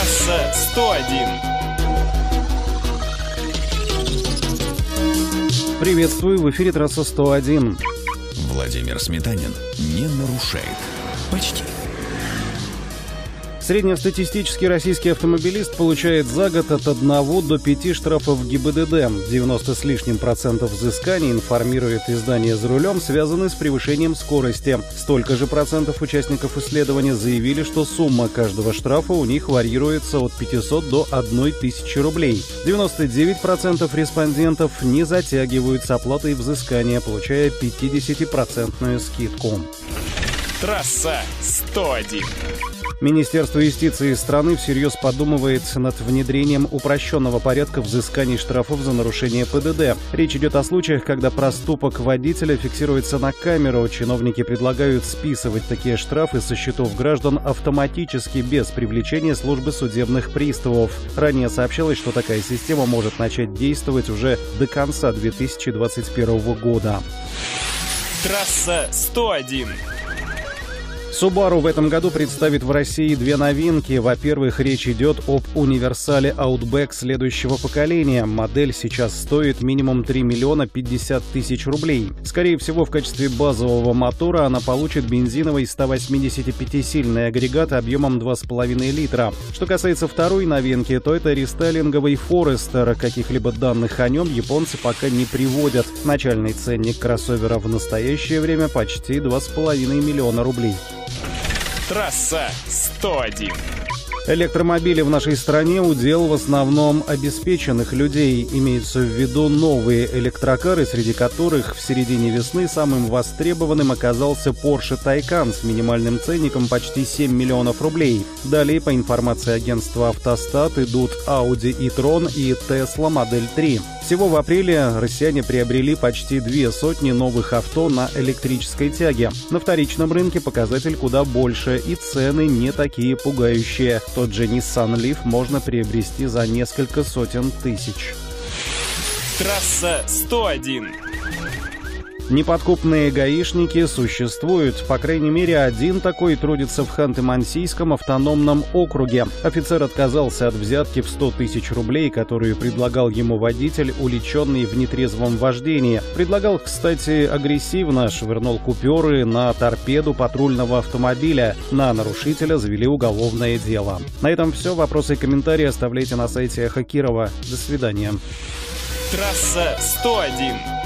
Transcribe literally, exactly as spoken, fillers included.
Трасса сто один. Приветствую, в эфире трасса сто один. Владимир Сметанин не нарушает. Почти. Среднестатистический российский автомобилист получает за год от одного до пяти штрафов ГИБДД. девяносто с лишним процентов взысканий, информирует издание «За рулем», связаны с превышением скорости. Столько же процентов участников исследования заявили, что сумма каждого штрафа у них варьируется от пятисот до одной тысячи рублей. девяносто девять процентов респондентов не затягивают с оплатой взыскания, получая пятидесятипроцентную скидку. Трасса сто один. Министерство юстиции страны всерьез подумывает над внедрением упрощенного порядка взысканий штрафов за нарушение ПДД. Речь идет о случаях, когда проступок водителя фиксируется на камеру. Чиновники предлагают списывать такие штрафы со счетов граждан автоматически, без привлечения службы судебных приставов. Ранее сообщалось, что такая система может начать действовать уже до конца две тысячи двадцать первого года. Трасса сто один. Subaru в этом году представит в России две новинки. Во-первых, речь идет об универсале Outback следующего поколения. Модель сейчас стоит минимум три миллиона пятьдесят тысяч рублей. Скорее всего, в качестве базового мотора она получит бензиновый сто восьмидесятипятисильный агрегат объемом два с половиной литра. Что касается второй новинки, то это рестайлинговый Forester. Каких-либо данных о нем японцы пока не приводят. Начальный ценник кроссовера в настоящее время почти два с половиной миллиона рублей. Трасса сто один. Электромобили в нашей стране удел в основном обеспеченных людей. Имеются в виду новые электрокары, среди которых в середине весны самым востребованным оказался Porsche Taycan с минимальным ценником почти семь миллионов рублей. Далее, по информации агентства «Автостат», идут Audi e-tron и Tesla Модель три. Всего в апреле россияне приобрели почти две сотни новых авто на электрической тяге. На вторичном рынке показатель куда больше, и цены не такие пугающие. Тот же Nissan Leaf можно приобрести за несколько сотен тысяч. Трасса сто один. Неподкупные гаишники существуют. По крайней мере, один такой трудится в Ханты-Мансийском автономном округе. Офицер отказался от взятки в сто тысяч рублей, которую предлагал ему водитель, уличенный в нетрезвом вождении. Предлагал, кстати, агрессивно, швырнул купюры на торпеду патрульного автомобиля. На нарушителя завели уголовное дело. На этом все. Вопросы и комментарии оставляйте на сайте Эхо Кирова. До свидания. Трасса сто один.